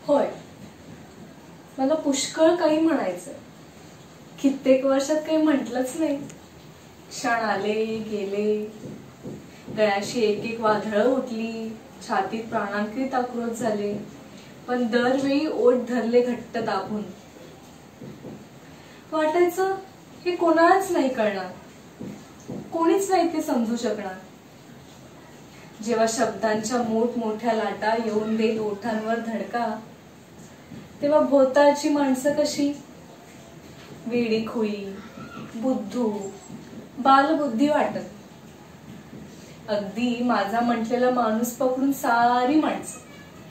होय, मला पुष्कळ काही म्हणायचं. कित्येक वर्षात काही म्हटलंच नाही. क्षण आले गेले, गळ्याशी एक एक वादळं उठली, छातीत प्राणांकित आक्रोश झाले, पण दरवेळी ओठ धरले घट्ट दाबून. वाटायचं हे कोणालाच नाही कळणार, कोणीच नाही ते समजू शकणार. जेव्हा शब्दांच्या मोठमोठ्या लाटा येऊन देत ओठांवर धडका, तेव्हा भोवतालची माणसं कशी वेडीखोळी, बुद्धू, बालबुद्धी वाटत. अगदी माझा म्हटलेला माणूस पकडून सारी माणसं.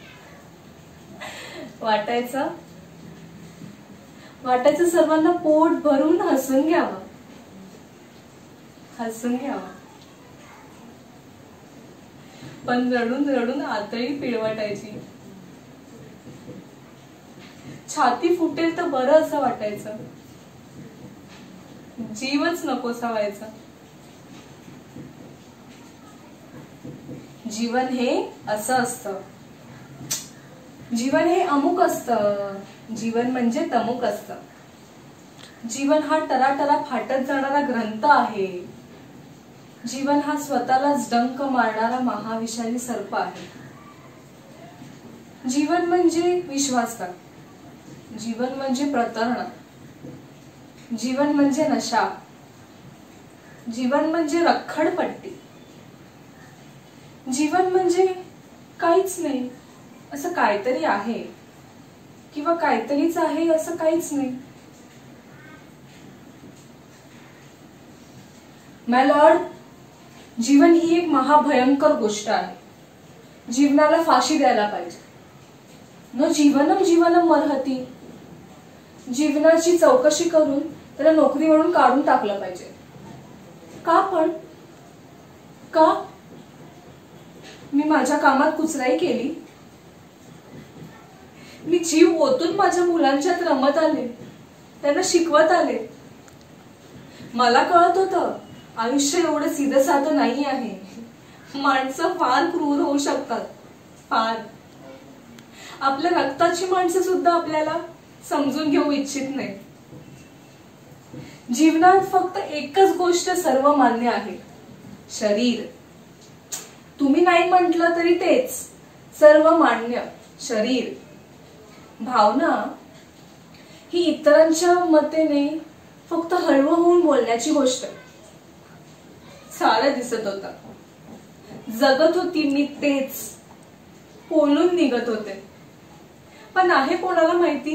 वाटायचं सर्वांना पोट भरून हसून घ्यावं. पण रडून रडून आतळी पिळवटायची. छाती फुटेल तर बरं असं वाटायचं, जीवच नकोसा व्हायचा. जीवन हे असं असतं, जीवन हे अमुक असतं, जीवन म्हणजे तमुक असतं. जीवन हा टराटरा फाटत जाणारा ग्रंथ आहे. जीवन हा स्वतःलाच डंक मारणारा महाविषारी सर्प आहे. जीवन म्हणजे विश्वासघात, जीवन म्हणजे प्रतारणा, जीवन म्हणजे नशा, जीवन म्हणजे रखडपट्टी, जीवन म्हणजे काहीच नाही असं काहीतरी आहे, किंवा काहीतरीच आहे असं काहीच नाही. माय लॉर्ड, जीवन ही एक महाभयंकर गोष्ट आहे. जीवनाला फाशी द्यायला पाहिजे. न जीवनम जीवनम मरहती. जीवनाची चौकशी करून त्याला नोकरीवरून काढून टाकलं पाहिजे. का पण? का? मी माझ्या कामात कुचराई केली, मी जीव ओतून माझ्या मुलांच्यात रमत आले, त्यांना शिकवत आले. मला कळत होतं आयुष्य एवढं सीधं साधं नाही आहे. माणसं फार क्रूर होऊ शकतात, फार. आपल्या रक्ताची माणसं सुद्धा आपल्याला समजून घेऊ इच्छित नाही. जीवनात फक्त एकच गोष्ट सर्व मान्य आहे, शरीर. तुम्ही नाही म्हटलं तरी तेच सर्व मान्य, शरीर. भावना ही इतरांच्या मतेने फक्त हळवं होऊन बोलण्याची गोष्ट. सारं दिसत होता, जगत होती मी तेच, बोलून निघत होते. पण आहे कोणाला माहिती,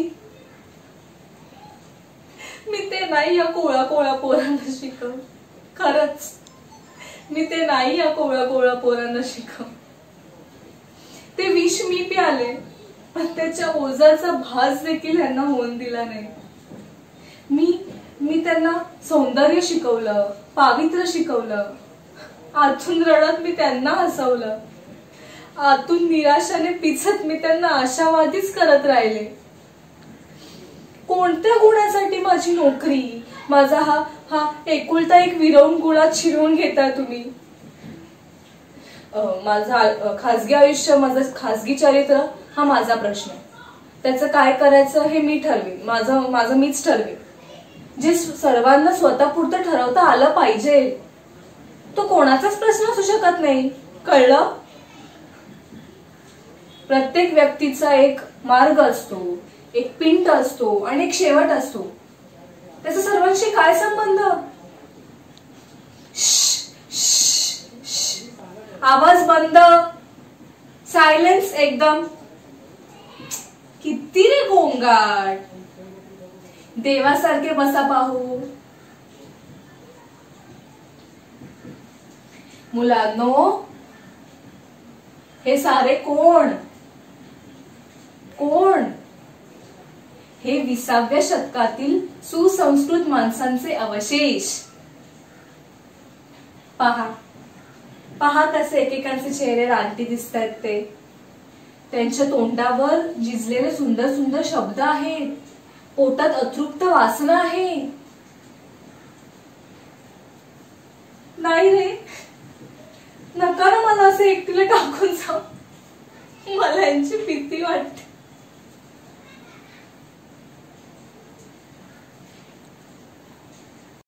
मी ते नाही या कोळा कोळा पोरांना शिकव. खरंच मी ते नाही या कोळा कोळा पोरांना शिकव. ते विष मी प्याले, पण त्याच्या ओझाचा भास देखील यांना होऊन दिला नाही. मी त्यांना सौंदर्य शिकवलं, पावित्र्य शिकवलं. आतून रडत मी त्यांना हसवलं, आतून निराशाने पिचत मी त्यांना आशावादीच करत राहिले. कोणत्या गुणासाठी माझी नोकरी, माझा हा एकुलता एक विरवून गुणात शिरवून घेताय तुम्ही? माझं खासगी आयुष्य, माझं खासगी चरित्र हा माझा प्रश्न. त्याचं काय करायचं हे मी ठरवीन, माझं मीच ठरवीन. जे सर्वांना स्वतःपुरतं ठरवता आलं पाहिजे, तो कोणाचाच प्रश्न असू शकत नाही. कळलं? प्रत्येक व्यक्तीचा एक मार्ग असतो, एक पिंट असतो आणि एक शेवट असतो. त्याचा सर्वांशी काय संबंध? आवाज बंद, सायलेन्स एकदम. किती रे गोंगाट. देवासारखे बसा पाहू. मुलांनो, हे सारे कोण? हे 20व्या शतकातील सुसंस्कृत माणसांचे अवशेष. पहा कसे एकेकांचे चेहरे रानटी दिसतात ते. त्यांच्या तोंडावर झिजलेले सुंदर सुंदर शब्द आहेत, पोटात अतृप्त वासना आहे. नाही रे, नका ना मला असे एकटीला टाकून जाऊ. मला यांची भीती वाटते.